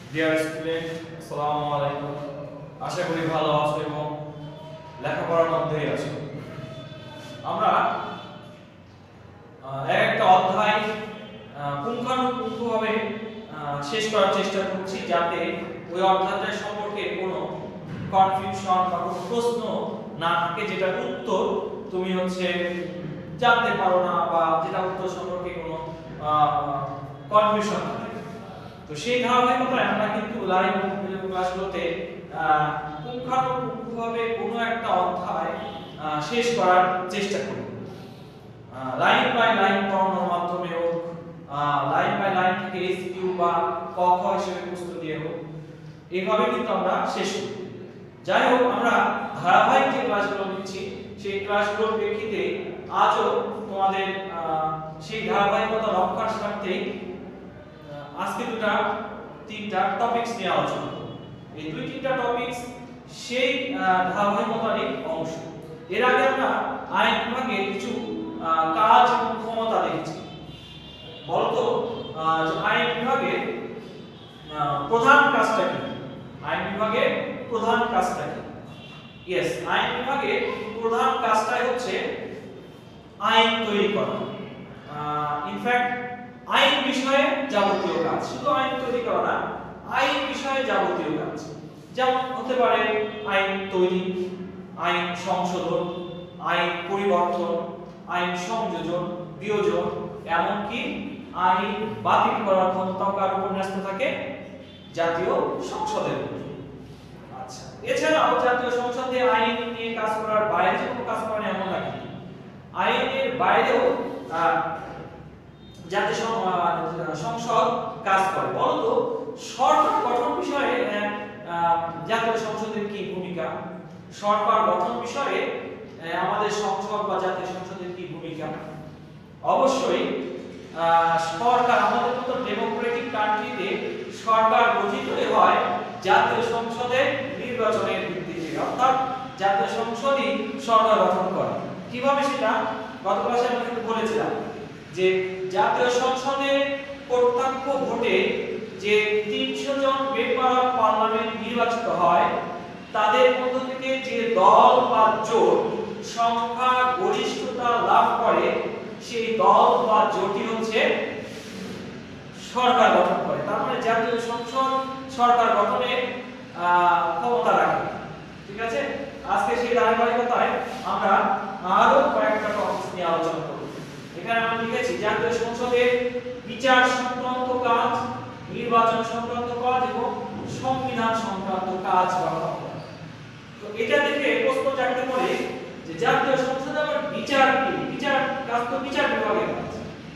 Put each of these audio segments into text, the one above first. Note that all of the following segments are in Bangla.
ডিয়ার স্টুডেন্ট, আসসালামু আলাইকুম। আশা করি ভালো আছো এবং লেখাপড়ার মধ্যেই আছো। আমরা একটা অধ্যায় পুঙ্খানুপুঙ্খভাবে শেষ করার চেষ্টা করছি, যাতে ওই অধ্যায়টা সম্পর্কে কোনো কনফিউশন বা কোনো প্রশ্ন না থাকে, যেটা উত্তর তুমি জানতে পারো না, বা যেটা উত্তর সম্পর্কে কোনো কনফিউশন থাকে। তো সেই ধারাবাহিকতায় আমরা কিন্তু লাইভ ক্লাসগুলোতে পুঙ্খানুপুঙ্খভাবে কোনো একটা অধ্যায় শেষ করার চেষ্টা করি। লাইন বাই লাইন পড়ানোর মাধ্যমে হোক, লাইন বাই লাইন থেকে এসকিউ বা ক খ হিসেবে প্রশ্ন দিয়ে হোক, এইভাবে কিন্তু আমরা শেষ করি। যাই হোক, আমরা ধারাবাহিক যে ক্লাসগুলো নিচ্ছি সেই ক্লাসগুলোর প্রেক্ষিতে আজও তোমাদের সেই ধারাবাহিকতা রক্ষার স্বার্থে আজকে তিনটা টপিকস নিয়ে আলোচনা করব। এই তিনটা টপিকস সেই ধারাবাহিকতারই অংশ। এর আগে আমরা আইন বিভাগের কিছু কাজ এবং ক্ষমতা দেখেছি। বলতো আইন বিভাগের প্রধান কাজটা কি? আইন বিভাগের প্রধান কাজটা কি? ইয়েস, আইন বিভাগের প্রধান কাজটাই হচ্ছে আইন তৈরি করা। ইনফ্যাক্ট আইন বিষয়ে যাবতীয় কাজ, শুধু আইন তৈরি করা না, আইন বিষয়ে যাবতীয় কাজ, যেমন হতে পারে আইন তৈরি, আইন সংশোধন, আইন পরিবর্তন, আইন সংযোজন, বিয়োজন, এমনকি আইন বাতিল করার ক্ষমতা কার উপর ন্যস্ত থাকে? জাতীয় সংসদের উপর। আচ্ছা, এছাড়াও জাতীয় সংসদে আইন নিয়ে কাজ করার বাইরে যে কোনো কাজ করেন এমন না, কিন্তু আইনের বাইরেও জাতীয় সংসদ কাজ করে। বলতো সরকার গঠন বিষয়ে জাতীয় সংসদের কি ভূমিকা? সরকার গঠন বিষয়ে আমাদের সংসদ বা জাতীয় সংসদের কি ভূমিকা? অবশ্যই সরকার, আমাদের মতো ডেমোক্রেটিক কান্ট্রিতে সরকার গঠিতই হয় জাতীয় সংসদের নির্বাচনের ভিত্তিতে, অর্থাৎ জাতীয় সংসদই সরকার গঠন করে। কিভাবে সেটা গত ক্লাসে আমরা কিন্তু বলেছিলাম যে জাতীয় সংসদে প্রত্যক্ষ ভোটে যে 300 জন মেম্বার অফ পার্লামেন্ট নির্বাচিত হয়, তাদের মধ্য থেকে যে দল বা জোট সংখ্যা গরিষ্ঠতা লাভ করে, সেই দল বা জোটই হচ্ছে সরকার গঠন করে। তার মানে জাতীয় সংসদ সরকার গঠনের ক্ষমতা রাখে। ঠিক আছে, আজকে সেই ধারাবাহিকতায় আমরা আরো কয়েকটা টপিক নিয়ে আলোচনা করব। এখানে আমরা লিখেছি জাতীয় সংসদের বিচার সংক্রান্ত কাজ, নির্বাচন সংক্রান্ত কাজ এবং সংবিধান সংক্রান্ত কাজ করা হবে। তো এটা দেখে প্রশ্ন জাগতে পারে যে জাতীয় সংসদে আবার বিচার কি? বিচার কাজ তো বিচার বিভাগের কাজ।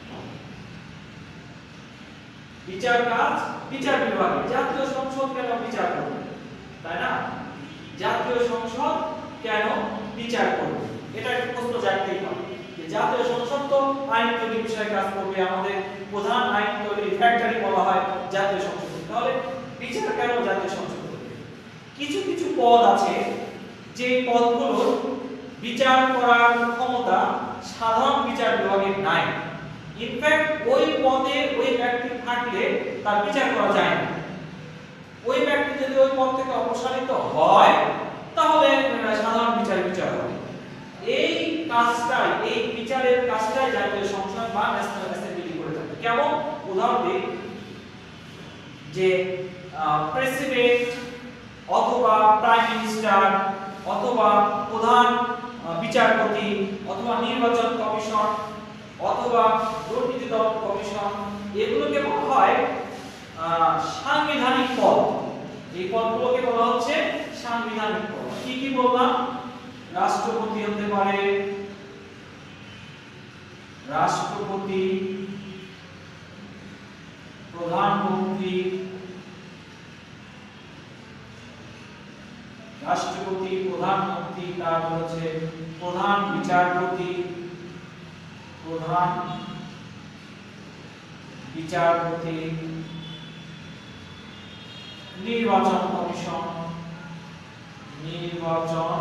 বিচার কাজ বিচার বিভাগে, জাতীয় সংসদ কেন বিচার করবে? তাই না? জাতীয় সংসদ কেন বিচার করবে? এটা একটা প্রশ্ন জাগতেই পারে যে জাতীয় সংসদ তো আইন তৈরি বিষয়ে কাজ করবে, আমাদের প্রধান আইন তৈরি ফ্যাক্টরি বলা হয় জাতীয় সংসদ, তাহলে বিচার কেন জাতীয় সংসদ করবে? কিছু কিছু পদ আছে যে পদগুলো বিচার করার ক্ষমতা সাধারণ বিচার বিভাগের নাই। ইনফ্যাক্ট ওই পদে ওই ব্যক্তি থাকলে তার বিচার করা যায় না। ওই ব্যক্তি যদি ওই পদ থেকে অপসারিত হয়, তাহলে সাধারণ বিচার হবে। এই কাজটাই, এই বিচারের কাজটাই জাতীয় সংসদ বা ন্যাশনাল অ্যাসেম্বলি করে থাকে। কেমন? উদাহরণ দিই, যে প্রেসিডেন্ট অথবা প্রাইম মিনিস্টার অথবা প্রধান বিচারপতি অথবা নির্বাচন কমিশন অথবা দুর্নীতি দমন কমিশন, এগুলোকে বলা হয় সাংবিধানিক পদ। এই পদগুলোকে বলা হচ্ছে সাংবিধানিক পদ। কি কি বললাম? রাষ্ট্রপতি হতে পারে, রাষ্ট্রপতি, প্রধানমন্ত্রী, রাষ্ট্রপতি, প্রধানমন্ত্রী, তারপর হচ্ছে প্রধান বিচারপতি, প্রধান বিচারপতি, নির্বাচন কমিশন, নির্বাচন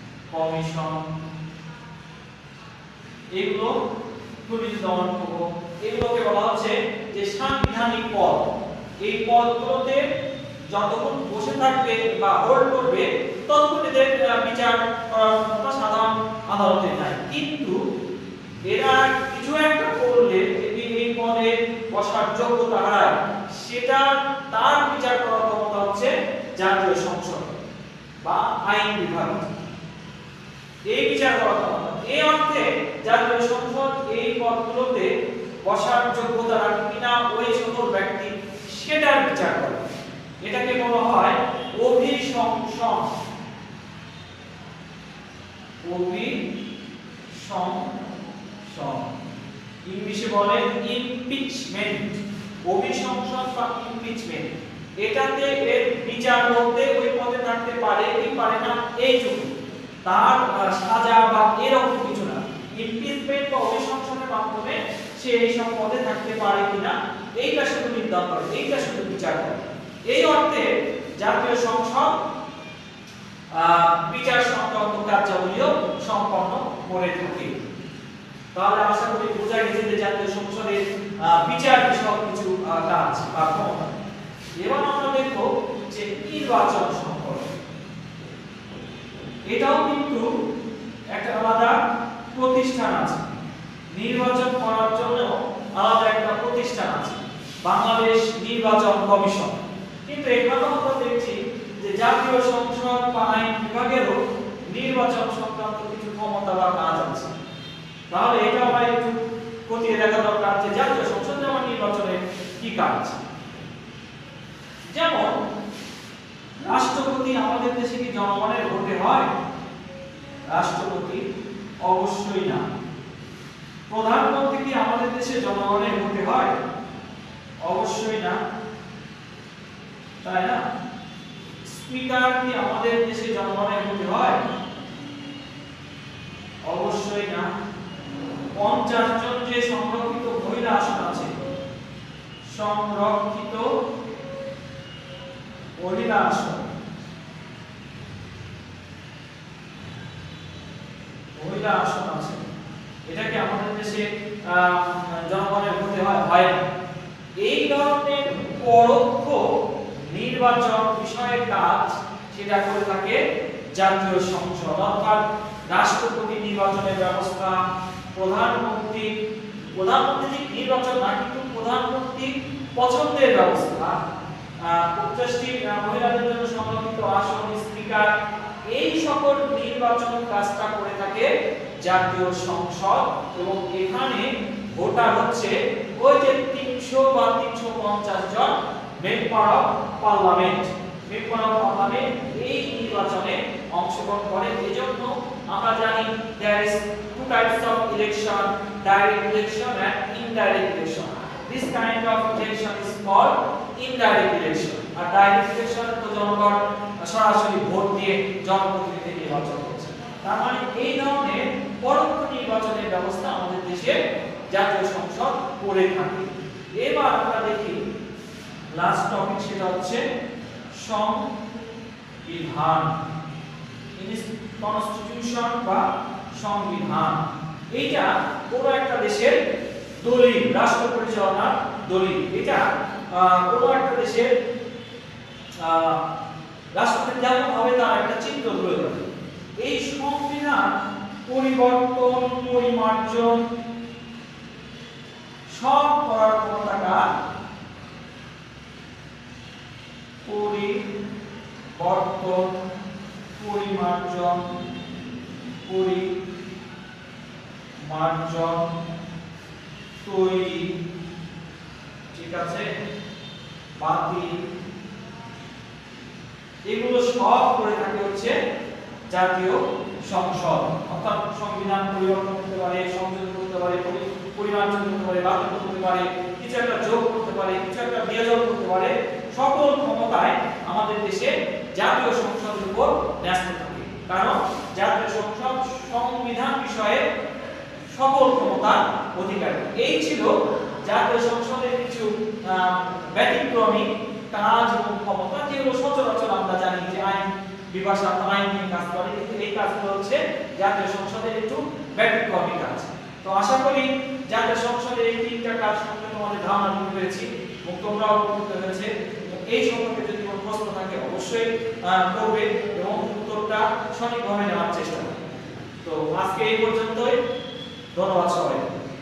কমিশন, এগুলো দুর্নীতি দমন এগুলোকে বলা হচ্ছে যে সাংবিধানিক পদ। এই পদগুলোতে যতক্ষণ বসে থাকবে বা হোল্ড করবে ততক্ষণ এদের বিচার করার ক্ষমতা সাধারণ আদালতে নাই। কিন্তু এরা কিছু একটা করলে যদি এই পদে বসার যোগ্যতা হারায়, সেটা তার বিচার করার ক্ষমতা হচ্ছে জাতীয় সংসদ বা আইন বিভাগ, এই বিচার করার ক্ষমতা। এই অর্থে জাতীয় সংসদ এই পদগুলোতে বসার যোগ্যতা রাখে কিনা ওই সকল ব্যক্তি সেটার বিচার করে। এটাকে বলা হয় অভিশংসন। অভিশংসন ইংলিশে বলে ইমপিচমেন্ট। অভিশংসন বা ইমপিচমেন্ট, এটাতে এর বিচার বলতে ওই পদে থাকতে পারে কি পারে না এইটুকু, তার সাজা বা এরকম কিছু না। ইমপিচমেন্ট বা অভিশংসনের মাধ্যমে সে এই সব পদে থাকতে পারে কিনা এইটা শুধু নির্ধারণ করে, এইটা শুধু বিচার করে। এই অর্থে জাতীয় সংসদ বিচার সংক্রান্ত কার্যাবলীও সম্পন্ন করে থাকে। তাহলে আশা করি বোঝা গেছে যে জাতীয় সংসদের বিচার বিষয়ক কিছু কাজ বা ক্ষমতা। এবার আমরা দেখব যে নির্বাচন সম্পর্কে। এটাও কিন্তু একটা আলাদা প্রতিষ্ঠান আছে, নির্বাচন করার জন্য আলাদা একটা প্রতিষ্ঠান আছে, বাংলাদেশ নির্বাচন কমিশন। কিন্তু এখানেও আমরা দেখছি যে জাতীয় সংসদ বা আইন বিভাগেরও নির্বাচন সংক্রান্ত কিছু ক্ষমতা বা কাজ আছে। তাহলে এটা আমরা একটু খতিয়ে দেখা দরকার যে জাতীয় সংসদ যেমন নির্বাচনে কি কাজ। যেমন রাষ্ট্রপতি আমাদের দেশে কি জনগণের ভোটে হয়? রাষ্ট্রপতি অবশ্যই না। প্রধানমন্ত্রী কি আমাদের দেশে জনগণের ভোটে হয়? অবশ্যই না, তাই না? স্পিকার কি আমাদের দেশে জনগণের ভোটে হয়? অবশ্যই না। 50 জন যে সংরক্ষিত মহিলা আসন আছে, সংরক্ষিত মহিলা আসন, মহিলা আসন আছে, এটা কি আমাদের দেশে জনগণের ভোটে হয়? হয় না। এই ধরনের পরোক্ষ নির্বাচন বিষয়ক কাজ সেটা করে থাকে জাতীয় সংসদ। অর্থাৎ রাষ্ট্রপতি নির্বাচনের ব্যবস্থা, প্রধানমন্ত্রী নির্বাচন না কিন্তু প্রধানমন্ত্রী পছন্দের ব্যবস্থা, 50টি মহিলাদের জন্য সংরক্ষিত আসন, স্পিকার, এই সকল নির্বাচন কাজটা করে থাকে জাতীয় সংসদ। এবং এখানে ভোটার হচ্ছে ওই যে 300 বা 350 জন member of parliament. Member of parliament এই নির্বাচনে অংশগ্রহণ করে। এজন্য আমরা জানি there is two types of election, direct election and indirect election. This kind of election is called indirect election. আর ডাইরেক্ট ইলেকশন তো জনগণ সরাসরি ভোট দিয়ে জনপ্রতিনিধি নির্বাচন করছে। তার মানে এই ধরনের পরোক্ষ নির্বাচনের ব্যবস্থা আমাদের দেশে জাতীয় সংসদ করে থাকে। এবার আমরা দেখি লাস্ট টপিক, সেটা হচ্ছে সংবিধান, কনস্টিটিউশন বা সংবিধান। এইটা কোনো একটা দেশের দলিল, রাষ্ট্র পরিচালনার দলিল। এটা কোনো একটা দেশের রাষ্ট্রপতি যেমন হবে তার একটা চিত্র তুলে ধরে। এই সংবিধান পরিবর্তন, পরিমার্জন সব করার ক্ষমতা পরিবর্তন, পরিমার্জন, তৈরি, ঠিক আছে, বাতিল, এগুলো সব করে থাকে হচ্ছে জাতীয় সংসদ। অর্থাৎ সংবিধান পরিবর্তন করতে পারে, সংশোধন করতে পারে, পরিমার্জন করতে পারে, বাতিল করতে পারে, কিছু একটা যোগ করতে পারে, কিছু একটা বিয়োজন করতে পারে। সকল ক্ষমতায় আমাদের দেশে জাতীয় সংসদের উপর ন্যস্ত থাকে, কারণ জাতীয় সংসদ সংবিধান বিষয়ে সকল ক্ষমতার অধিকারী। এই ছিল জাতীয় সংসদের কিছু ব্যতিক্রমী কাজ এবং ক্ষমতা, যেগুলো সচরাচর আমরা জানি যে আইন বিভাগ আইন নিয়ে কাজ করে, কিন্তু এই কাজগুলো হচ্ছে জাতীয় সংসদের একটু ব্যতিক্রমী কাজ। তো আশা করি জাতীয় সংসদের এই তিনটা কাজ পেরেছি এবং তোমরাও উপকৃত হয়েছে। এই সম্পর্কে যদি কোনো প্রশ্ন থাকে অবশ্যই করবে এবং উত্তরটা সঠিকভাবে নেওয়ার চেষ্টা করবে। তো আজকে এই পর্যন্তই, ধন্যবাদ সবাই।